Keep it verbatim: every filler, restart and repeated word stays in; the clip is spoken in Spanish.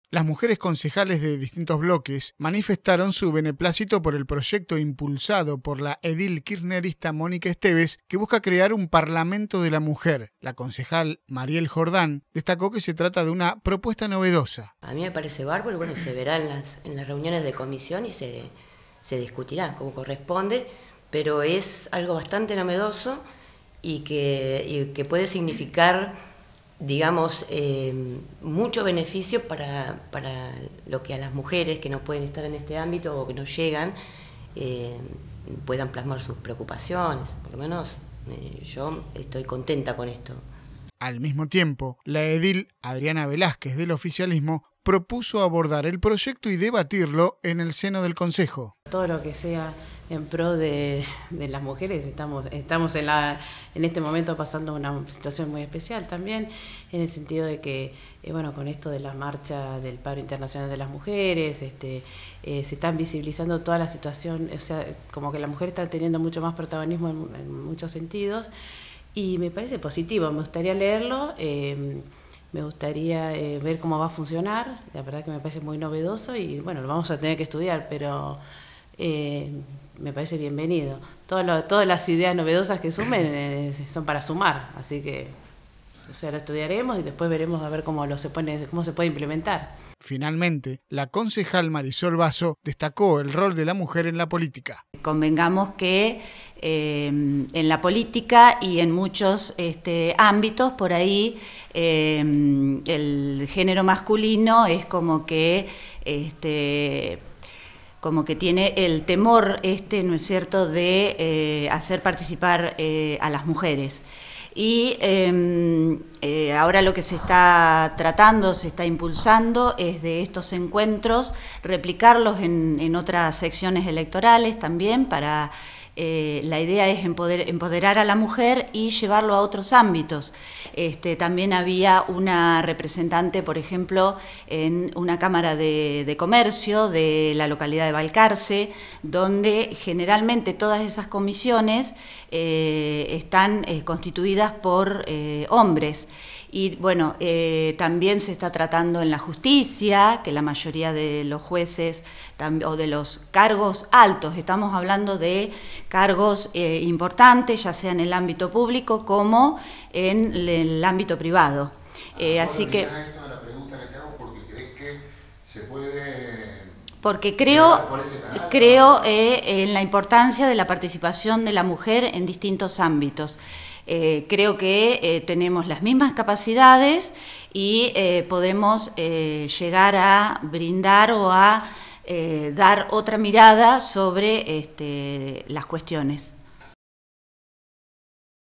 Las mujeres concejales de distintos bloques manifestaron su beneplácito por el proyecto impulsado por la edil kirchnerista Mónica Esteves, que busca crear un Parlamento de la Mujer. La concejal Mariel Jordán destacó que se trata de una propuesta novedosa. A mí me parece bárbaro, bueno, se verá en las, en las reuniones de comisión y se, se discutirá como corresponde, pero es algo bastante novedoso y que, y que puede significar, digamos, eh, mucho beneficio para, para lo que a las mujeres que no pueden estar en este ámbito o que no llegan eh, puedan plasmar sus preocupaciones. Por lo menos eh, yo estoy contenta con esto. Al mismo tiempo, la edil Adriana Velázquez del oficialismo propuso abordar el proyecto y debatirlo en el seno del Consejo. Todo lo que sea en pro de, de las mujeres, estamos, estamos en, la, en este momento pasando una situación muy especial también, en el sentido de que, eh, bueno, con esto de la marcha del paro internacional de las mujeres, este, eh, se están visibilizando toda la situación, o sea, como que la mujer está teniendo mucho más protagonismo en, en muchos sentidos, y me parece positivo, me gustaría leerlo. Eh, Me gustaría eh, ver cómo va a funcionar, la verdad que me parece muy novedoso y bueno, lo vamos a tener que estudiar, pero eh, me parece bienvenido. Todo lo, todas las ideas novedosas que sumen eh, son para sumar, así que o sea, lo estudiaremos y después veremos a ver cómo, lo se, pone, cómo se puede implementar. Finalmente, la concejal Marisol Basso destacó el rol de la mujer en la política. Convengamos que eh, en la política y en muchos este, ámbitos, por ahí eh, el género masculino es como que, este, como que tiene el temor, este, ¿no es cierto?, de eh, hacer participar eh, a las mujeres. Y eh, eh, ahora lo que se está tratando, se está impulsando, es de estos encuentros, replicarlos en, en otras secciones electorales también, para eh, la idea es empoder, empoderar a la mujer y llevarlo a otros ámbitos. Este, también había una representante, por ejemplo, en una Cámara de, de Comercio de la localidad de Balcarce, donde generalmente todas esas comisiones eh, están eh, constituidas por eh, hombres. Y bueno, eh, también se está tratando en la justicia, que la mayoría de los jueces o de los cargos altos, estamos hablando de cargos eh, importantes, ya sea en el ámbito público como en el ámbito privado. Eh, así que... Esto de la pregunta que te hago porque crees que se puede... Porque creo, creo eh, en la importancia de la participación de la mujer en distintos ámbitos. Eh, creo que eh, tenemos las mismas capacidades y eh, podemos eh, llegar a brindar o a eh, dar otra mirada sobre este, las cuestiones.